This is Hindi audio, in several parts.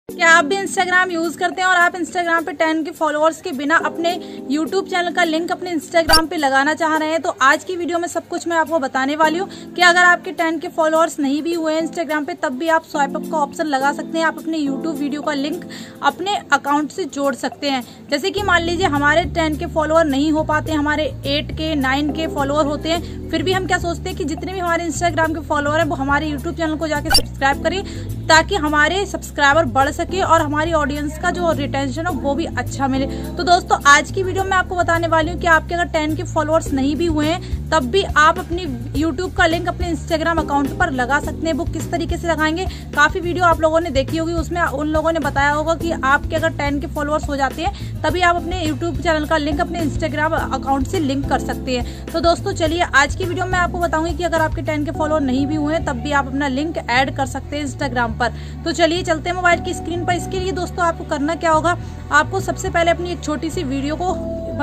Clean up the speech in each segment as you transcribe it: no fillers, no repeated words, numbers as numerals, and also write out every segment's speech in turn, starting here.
क्या आप भी इंस्टाग्राम यूज करते हैं और आप इंस्टाग्राम पे 10 के फॉलोअर्स के बिना अपने यूट्यूब चैनल का लिंक अपने इंस्टाग्राम पे लगाना चाह रहे हैं? तो आज की वीडियो में सब कुछ मैं आपको बताने वाली हूँ कि अगर आपके 10 के फॉलोअर्स नहीं भी हुए हैं इंस्टाग्राम पे, तब भी आप स्वाइप अप का ऑप्शन लगा सकते हैं। आप अपने यूट्यूब वीडियो का लिंक अपने अकाउंट से जोड़ सकते हैं। जैसे कि मान लीजिए हमारे 10 के फॉलोअर नहीं हो पाते, हमारे 8 के 9 के फॉलोअर होते हैं, फिर भी हम क्या सोचते हैं कि जितने भी हमारे इंस्टाग्राम के फॉलोअर है वो हमारे यूट्यूब चैनल को जाके सब्सक्राइब करें, ताकि हमारे सब्सक्राइबर बढ़ सके और हमारी ऑडियंस का जो रिटेंशन हो वो भी अच्छा मिले। तो दोस्तों आज की वीडियो में आपको बताने वाली हूँ कि आपके अगर 10 के फॉलोअर्स नहीं भी हुए हैं तब भी आप अपनी यूट्यूब का लिंक अपने इंस्टाग्राम अकाउंट पर लगा सकते हैं। वो किस तरीके से लगाएंगे, काफी वीडियो आप लोगों ने देखी होगी, उसमें उन लोगों ने बताया होगा कि आपके अगर 10 के फॉलोअर्स हो जाते हैं तभी आप अपने यूट्यूब चैनल का लिंक अपने इंस्टाग्राम अकाउंट से लिंक कर सकते हैं। तो दोस्तों चलिए आज की वीडियो में आपको बताऊंगी कि अगर आपके 10 के फॉलोअर नहीं भी हुए तब भी आप अपना लिंक ऐड कर सकते हैं इंस्टाग्राम पर। तो चलिए चलते हैं मोबाइल की स्क्रीन पर। इसके लिए दोस्तों आपको करना क्या होगा, आपको सबसे पहले अपनी एक छोटी सी वीडियो को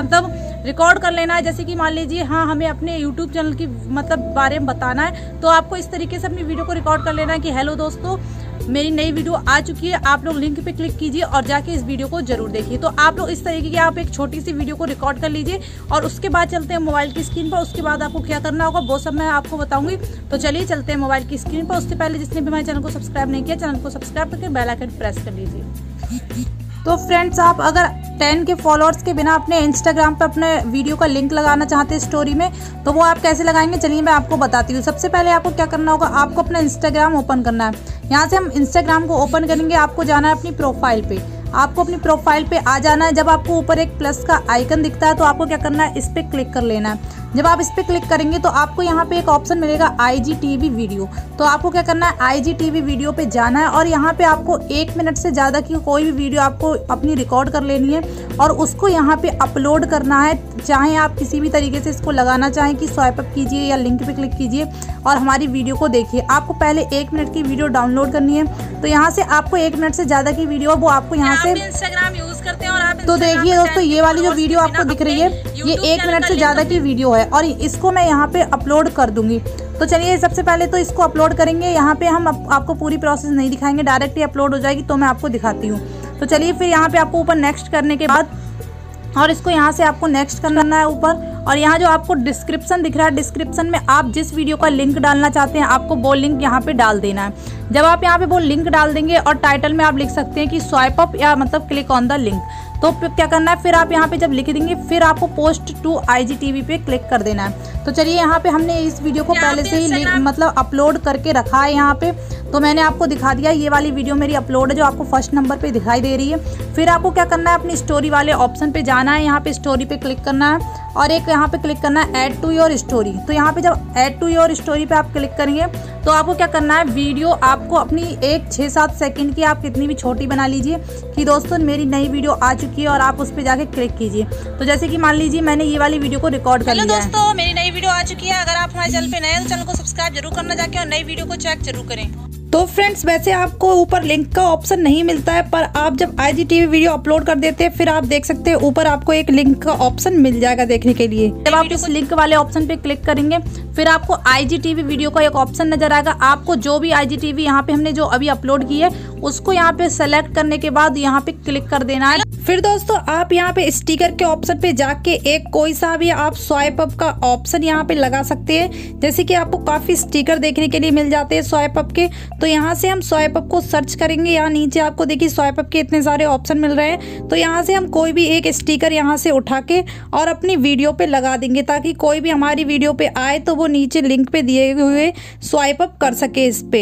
रिकॉर्ड कर लेना है। जैसे कि मान लीजिए हमें अपने YouTube चैनल की बारे में बताना है, तो आपको इस तरीके से अपनी वीडियो को रिकॉर्ड कर लेना है कि हेलो दोस्तों, मेरी नई वीडियो आ चुकी है, आप लोग लिंक पे क्लिक कीजिए और जाके इस वीडियो को जरूर देखिए। तो आप लोग इस तरीके की आप एक छोटी सी वीडियो को रिकॉर्ड कर लीजिए और उसके बाद चलते हैं मोबाइल की स्क्रीन पर। उसके बाद आपको क्या करना होगा वो सब मैं आपको बताऊंगी। तो चलिए चलते हैं मोबाइल की स्क्रीन पर। उससे पहले जिसने भी हमारे चैनल को सब्सक्राइब नहीं किया, चैनल को सब्सक्राइब करके बेल आइकन प्रेस कर लीजिए। तो फ्रेंड्स आप अगर 10 के फॉलोअर्स के बिना अपने इंस्टाग्राम पे अपने वीडियो का लिंक लगाना चाहते हैं स्टोरी में, तो वो आप कैसे लगाएंगे चलिए मैं आपको बताती हूँ। सबसे पहले आपको क्या करना होगा, आपको अपना इंस्टाग्राम ओपन करना है। यहाँ से हम इंस्टाग्राम को ओपन करेंगे, आपको जाना है अपनी प्रोफाइल पे। आपको अपनी प्रोफाइल पे आ जाना है। जब आपको ऊपर एक प्लस का आइकन दिखता है तो आपको क्या करना है, इस पर क्लिक कर लेना है। जब आप इस पर क्लिक करेंगे तो आपको यहाँ पे एक ऑप्शन मिलेगा IGTV वीडियो। तो आपको क्या करना है, IGTV वीडियो पे जाना है और यहाँ पे आपको 1 मिनट से ज़्यादा की कोई भी वीडियो आपको अपनी रिकॉर्ड कर लेनी है और उसको यहाँ पे अपलोड करना है। चाहे आप किसी भी तरीके से इसको लगाना चाहें कि स्वाइप अप कीजिए या लिंक पे क्लिक कीजिए और हमारी वीडियो को देखिए। आपको पहले 1 मिनट की वीडियो डाउनलोड करनी है। तो यहाँ से आपको 1 मिनट से ज़्यादा की वीडियो वो आपको यहाँ से इंस्टाग्राम यूज करते हैं और आप तो देखिए दोस्तों ये वाली जो वीडियो आपको दिख रही है ये 1 मिनट से ज़्यादा की वीडियो है और इसको मैं यहाँ पे अपलोड कर दूंगी। तो चलिए सबसे पहले तो इसको अपलोड करेंगे। यहाँ पे हम आपको पूरी प्रोसेस नहीं दिखाएंगे, डायरेक्ट ही अपलोड हो जाएगी, तो मैं आपको दिखाती हूँ। तो चलिए फिर यहाँ पे आपको ऊपर नेक्स्ट करने के बाद और इसको यहाँ से आपको नेक्स्ट करना है ऊपर। और यहाँ जो आपको डिस्क्रिप्शन दिख रहा है, डिस्क्रिप्शन में आप जिस वीडियो का लिंक डालना चाहते हैं आपको वो लिंक यहाँ पे डाल देना है। जब आप यहाँ पे वो लिंक डाल देंगे और टाइटल में आप लिख सकते हैं कि स्वाइप अप या क्लिक ऑन द लिंक, तो फिर क्या करना है, फिर आप यहाँ पे जब लिख देंगे फिर आपको पोस्ट टू IGTV पे क्लिक कर देना है। तो चलिए यहाँ पे हमने इस वीडियो को पहले से ही अपलोड करके रखा है यहाँ पे, तो मैंने आपको दिखा दिया। ये वाली वीडियो मेरी अपलोड है जो आपको फर्स्ट नंबर पे दिखाई दे रही है। फिर आपको क्या करना है, अपनी स्टोरी वाले ऑप्शन पे जाना है, यहाँ पे स्टोरी पे क्लिक करना है और एक यहाँ पे क्लिक करना है ऐड टू योर स्टोरी। तो यहाँ पे जब ऐड टू योर स्टोरी पे आप क्लिक करेंगे तो आपको क्या करना है, वीडियो आपको अपनी एक 6-7 सेकंड की आप कितनी भी छोटी बना लीजिए कि दोस्तों मेरी नई वीडियो आ चुकी है और आप उस पर जाके क्लिक कीजिए। तो जैसे कि मान लीजिए मैंने ये वाली वीडियो को रिकॉर्ड कर लिया है। दोस्तों मेरी नई वीडियो आ चुकी है। अगर आप हमारे चैनल पे नए हैं तो चैनल को सब्सक्राइब जरूर करना जाके और नई वीडियो को चेक जरूर करें। तो फ्रेंड्स वैसे आपको ऊपर लिंक का ऑप्शन नहीं मिलता है, पर आप जब IGTV वीडियो अपलोड कर देते हैं फिर आप देख सकते हैं ऊपर आपको एक लिंक का ऑप्शन मिल जाएगा देखने के लिए। जब आप इस लिंक वाले ऑप्शन पे क्लिक करेंगे फिर आपको IGTV वीडियो का एक ऑप्शन नजर आएगा। आपको जो भी IGTV यहाँ पे हमने जो अभी अपलोड की है उसको यहाँ पे सेलेक्ट करने के बाद यहाँ पे क्लिक कर देना है। फिर दोस्तों आप यहाँ पे स्टिकर के ऑप्शन पे जाके एक कोई सा भी आप स्वाइप अप का ऑप्शन यहाँ पे लगा सकते हैं। जैसे कि आपको काफी स्टिकर देखने के लिए मिल जाते हैं स्वाइप अप के, तो यहाँ से हम स्वाइप अप को सर्च करेंगे। यहाँ नीचे आपको देखिए स्वाइप अप के इतने सारे ऑप्शन मिल रहे हैं, तो यहाँ से हम कोई भी एक स्टिकर यहाँ से उठा के और अपनी वीडियो पे लगा देंगे ताकि कोई भी हमारी वीडियो पे आए तो वो नीचे लिंक पे दिए हुए स्वाइप अप कर सके इस पे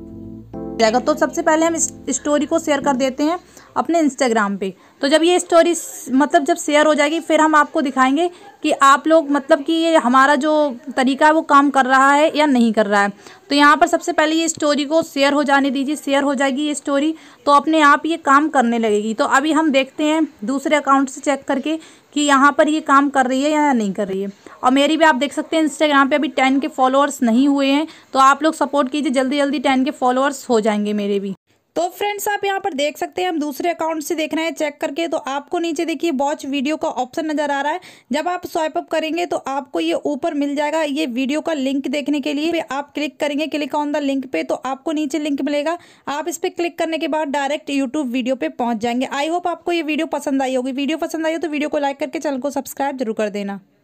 जाएगा। तो सबसे पहले हम इस स्टोरी को शेयर कर देते हैं अपने इंस्टाग्राम पे। तो जब ये स्टोरी जब शेयर हो जाएगी फिर हम आपको दिखाएंगे कि आप लोग कि ये हमारा जो तरीका है वो काम कर रहा है या नहीं कर रहा है। तो यहाँ पर सबसे पहले ये स्टोरी को शेयर हो जाने दीजिए। शेयर हो जाएगी ये स्टोरी तो अपने आप ये काम करने लगेगी। तो अभी हम देखते हैं दूसरे अकाउंट से चेक करके कि यहाँ पर ये काम कर रही है या नहीं कर रही है। और मेरी भी आप देख सकते हैं इंस्टाग्राम पे अभी 10 के फॉलोअर्स नहीं हुए हैं, तो आप लोग सपोर्ट कीजिए, जल्दी जल्दी 10 के फॉलोअर्स हो जाएंगे मेरे भी। तो फ्रेंड्स आप यहाँ पर देख सकते हैं, हम दूसरे अकाउंट से देख रहे हैं चेक करके, तो आपको नीचे देखिए वॉच वीडियो का ऑप्शन नजर आ रहा है। जब आप स्वाइप अप करेंगे तो आपको ये ऊपर मिल जाएगा ये वीडियो का लिंक देखने के लिए। आप क्लिक करेंगे, क्लिक ऑन द लिंक पे, तो आपको नीचे लिंक मिलेगा। आप इस पर क्लिक करने के बाद डायरेक्ट यूट्यूब वीडियो पे पहुंच जाएंगे। आई होप आपको ये वीडियो पसंद आई होगी। वीडियो पसंद आई हो तो वीडियो को लाइक करके चैनल को सब्सक्राइब जरूर कर देना।